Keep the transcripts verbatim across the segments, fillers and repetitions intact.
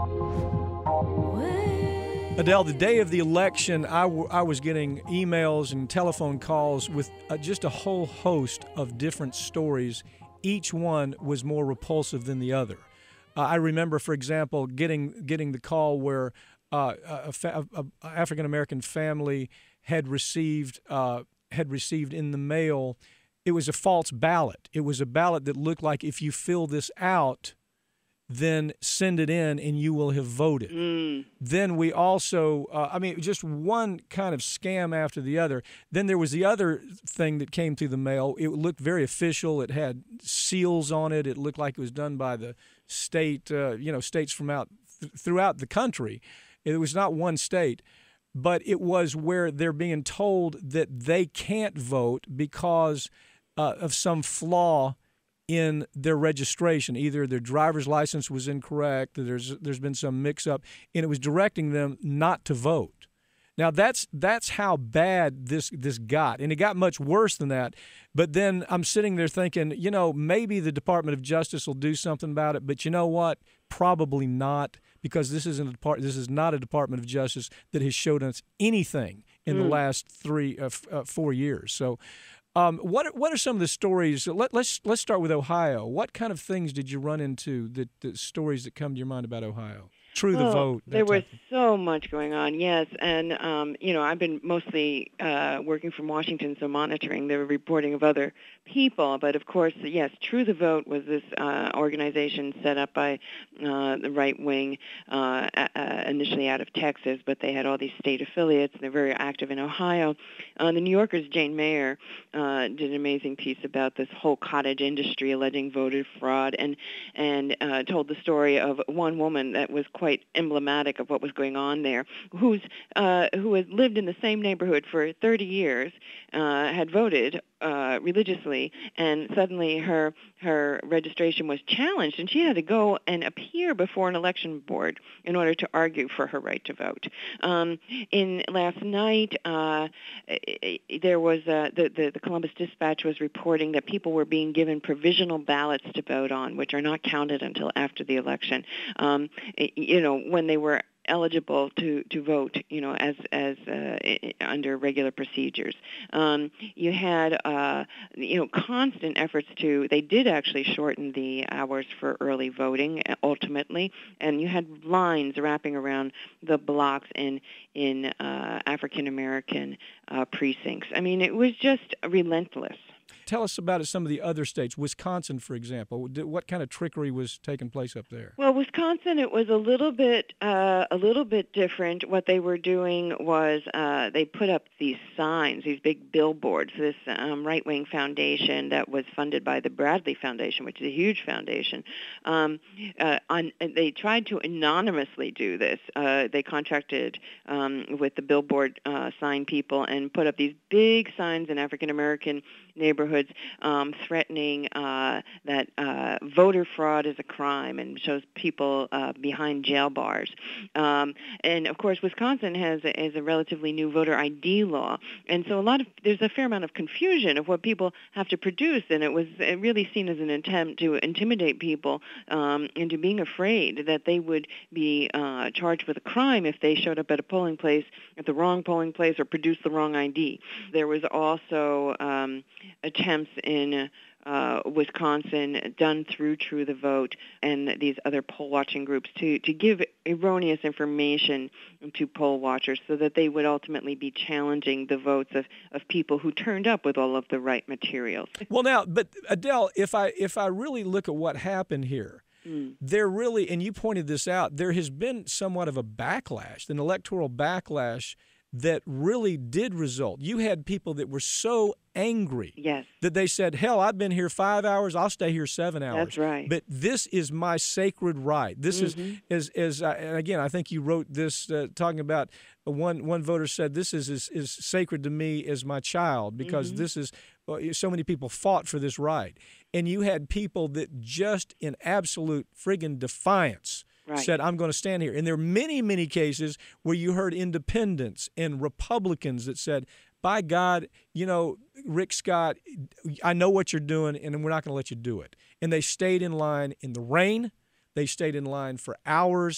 Adele, the day of the election, I, w- I was getting emails and telephone calls with uh, just a whole host of different stories. Each one was more repulsive than the other. Uh, I remember, for example, getting getting the call where uh, a, fa- a, a African-American family had received uh, had received in the mail. It was a false ballot. It was a ballot that looked like if you fill this out, then send it in and you will have voted. Mm. Then we also, uh, I mean, just one kind of scam after the other. Then there was the other thing that came through the mail. It looked very official. It had seals on it. It looked like it was done by the state, uh, you know, states from out th- throughout the country. It was not one state, but it was where they're being told that they can't vote because uh, of some flaw in their registration. Either their driver's license was incorrect, there's there's been some mix-up, and it was directing them not to vote. Now, that's that's how bad this this got, and it got much worse than that. But then I'm sitting there thinking, you know, maybe the Department of Justice will do something about it, but you know what? Probably not, because this isn't a depart- this is not a Department of Justice that has showed us anything in mm. the last three, uh, f- uh, four years. So Um, what what are some of the stories? Let, let's let's start with Ohio. What kind of things did you run into? That the stories that come to your mind about Ohio? True well, the vote. There was of... so much going on, yes, and um, you know I've been mostly uh, working from Washington, so monitoring the reporting of other people. But of course, yes, True the Vote was this uh, organization set up by uh, the right wing, uh, uh, initially out of Texas, but they had all these state affiliates. They're very active in Ohio. Uh, the New Yorker's Jane Mayer uh, did an amazing piece about this whole cottage industry alleging voter fraud, and and uh, told the story of one woman that was quite emblematic of what was going on there, who's uh, who had lived in the same neighborhood for thirty years, uh, had voted uh, religiously, and suddenly her her registration was challenged, and she had to go and appear before an election board in order to argue for her right to vote. Um, in last night, uh, there was uh, the, the the Columbus Dispatch was reporting that people were being given provisional ballots to vote on, which are not counted until after the election. Um, you know, when they were eligible to, to vote, you know, as as uh, under regular procedures. Um, you had, uh, you know, constant efforts to. They did actually shorten the hours for early voting ultimately, and you had lines wrapping around the blocks in in uh, African American uh, precincts. I mean, it was just relentless. Tell us about some of the other states. Wisconsin, for example. What kind of trickery was taking place up there? Well, Wisconsin, it was a little bit uh, a little bit different. What they were doing was uh, they put up these signs, these big billboards. This um, right-wing foundation that was funded by the Bradley Foundation, which is a huge foundation. Um, uh, on, they tried to anonymously do this. Uh, they contracted um, with the billboard uh, sign people and put up these big signs in African American neighborhoods um, threatening uh, that uh, voter fraud is a crime and shows people uh, behind jail bars. Um, and, of course, Wisconsin has a, has a relatively new voter I D law. And so a lot of there's a fair amount of confusion of what people have to produce. And it was really seen as an attempt to intimidate people um, into being afraid that they would be uh, charged with a crime if they showed up at a polling place at the wrong polling place or produced the wrong I D. There was also um, attempts in uh, Wisconsin done through True the Vote and these other poll watching groups to, to give erroneous information to poll watchers so that they would ultimately be challenging the votes of, of people who turned up with all of the right materials. Well, now, but Adele, if I if I really look at what happened here, mm. there really, and you pointed this out, there has been somewhat of a backlash, an electoral backlash that really did result. You had people that were so angry yes. that they said, hell, I've been here five hours, I'll stay here seven hours. That's right. But this is my sacred right. This mm-hmm. is, is, is uh, and again, I think you wrote this uh, talking about, uh, one one voter said, this is as, as sacred to me as my child, because mm-hmm. this is, well, so many people fought for this right. And you had people that just in absolute friggin' defiance Right. said, I'm going to stand here. And there are many, many cases where you heard independents and Republicans that said, by God, you know, Rick Scott, I know what you're doing, and we're not going to let you do it. And they stayed in line in the rain. They stayed in line for hours.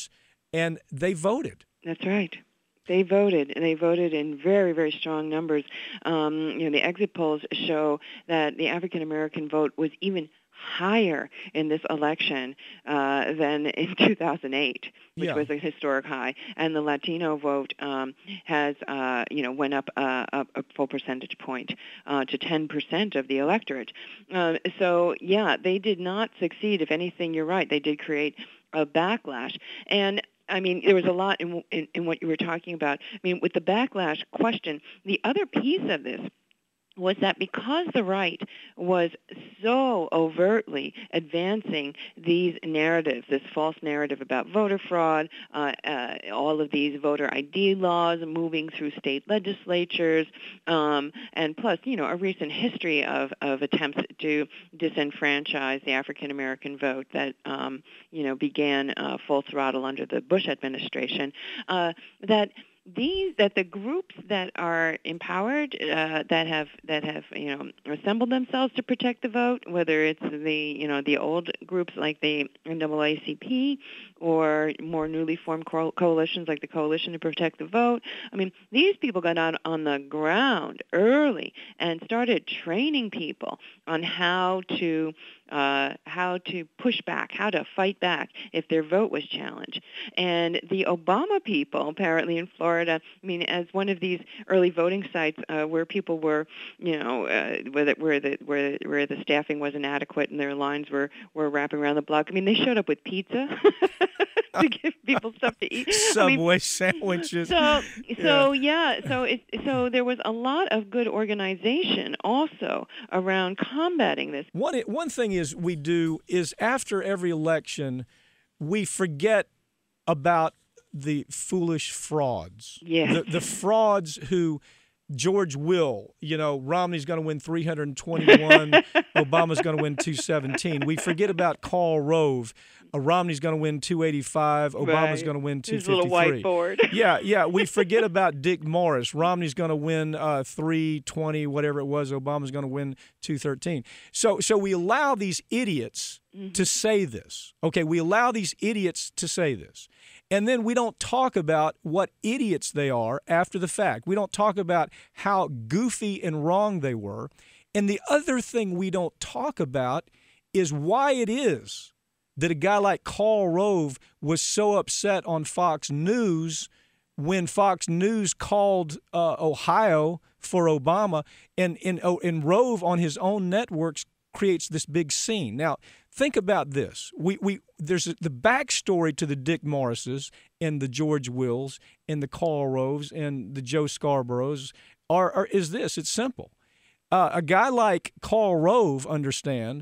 and they voted. That's right. They voted, and they voted in very, very strong numbers. Um, you know, the exit polls show that the African American vote was even higher in this election uh, than in two thousand eight, which Yeah. was a historic high. And the Latino vote um, has, uh, you know, went up uh, a, a full percentage point uh, to ten percent of the electorate. Uh, so, yeah, they did not succeed. If anything, you're right. They did create a backlash. And I mean, there was a lot in, in, in what you were talking about. I mean, with the backlash question, the other piece of this was that because the right was so overtly advancing these narratives, this false narrative about voter fraud, uh, uh, all of these voter I D laws moving through state legislatures, um, and plus, you know, a recent history of, of attempts to disenfranchise the African American vote that, um, you know, began uh, full throttle under the Bush administration, uh, that These that the groups that are empowered, uh, that have that have you know assembled themselves to protect the vote, whether it's the you know the old groups like the N double A C P or more newly formed co- coalitions like the Coalition to Protect the Vote. I mean, these people got out on the ground early and started training people on how to uh, how to push back, how to fight back if their vote was challenged. And the Obama people, apparently in Florida, I mean, as one of these early voting sites uh, where people were, you know, uh, where, the, where the where where the staffing was inadequate and their lines were, were wrapping around the block. I mean, they showed up with pizza to give people stuff to eat. Subway I mean, sandwiches. So, so yeah. yeah, so it, so there was a lot of good organization also around combating this. One one thing is we do is after every election, we forget about the foolish frauds. Yes. The, the frauds who George Will, you know, Romney's going to win three hundred twenty-one, Obama's going to win two seventeen. We forget about Karl Rove. Uh, Romney's going to win two eighty-five, Obama's Right. going to win two His little fifty-three. whiteboard. Yeah, yeah. We forget about Dick Morris. Romney's going to win uh, three twenty, whatever it was. Obama's going to win two thirteen. So, so we allow these idiots Mm-hmm. to say this. Okay, we allow these idiots to say this. And then we don't talk about what idiots they are after the fact. We don't talk about how goofy and wrong they were. And the other thing we don't talk about is why it is that a guy like Karl Rove was so upset on Fox News when Fox News called uh, Ohio for Obama, and, and, oh, and Rove on his own networks creates this big scene. Now, think about this. We we there's a, the backstory to the Dick Morrises and the George Wills and the Karl Roves and the Joe Scarboroughs are, are is this. It's simple. Uh, a guy like Karl Rove, understand,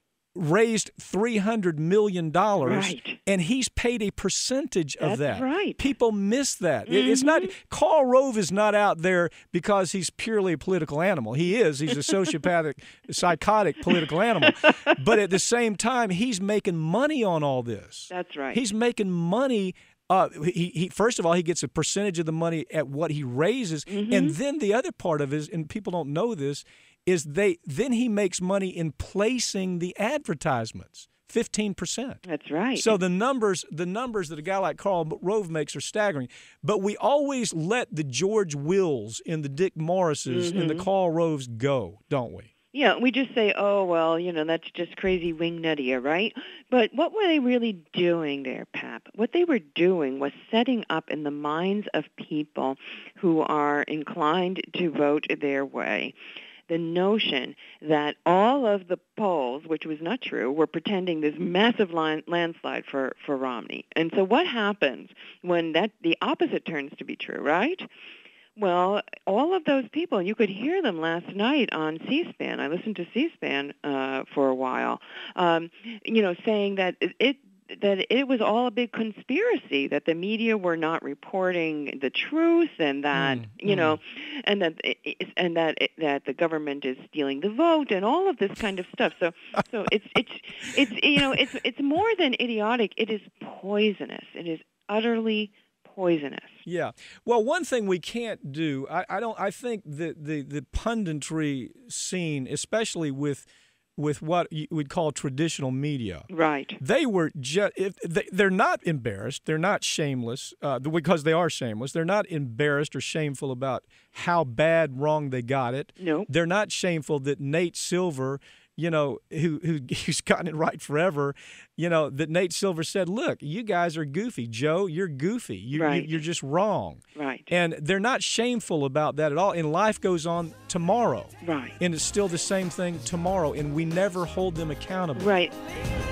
raised three hundred million dollars, Right. and he's paid a percentage of That's that. right. People miss that. It- It's not Karl Rove is not out there because he's purely a political animal. He is. He's a sociopathic, psychotic political animal. But at the same time, he's making money on all this. That's right. He's making money. Uh, he, he first of all, he gets a percentage of the money at what he raises, Mm-hmm. and then the other part of it is, and people don't know this, is they then he makes money in placing the advertisements, fifteen percent. That's right. So the numbers the numbers that a guy like Karl Rove makes are staggering. But we always let the George Wills and the Dick Morrises and the Mm-hmm. Karl Roves go, don't we? Yeah, we just say, oh, well, you know, that's just crazy wingnuttia, right? But what were they really doing there, Pap? What they were doing was setting up in the minds of people who are inclined to vote their way the notion that all of the polls, which was not true, were pretending this massive land, landslide for, for Romney. And so what happens when that the opposite turns to be true, right? Well, all of those people, you could hear them last night on C-SPAN. I listened to C-SPAN uh, for a while, um, you know, saying that it that it was all a big conspiracy, that the media were not reporting the truth, and that Mm, you mm. know, and that and that that the government is stealing the vote, and all of this kind of stuff. So, so it's it's it's you know, it's it's more than idiotic. It is poisonous. It is utterly poisonous. Yeah. Well, one thing we can't do, I, I don't. I think that the the punditry scene, especially with with what you would call traditional media. Right. They were just, if they, they're not embarrassed, they're not shameless, uh, because they are shameless. They're not embarrassed or shameful about how bad wrong they got it. No. They're not shameful that Nate Silver, you know, who, who who's gotten it right forever, you know, that Nate Silver said, look, you guys are goofy. Joe, you're goofy. You, right. you, you're just wrong. Right. And they're not shameful about that at all. And life goes on tomorrow. Right. And it's still the same thing tomorrow. And we never hold them accountable. Right.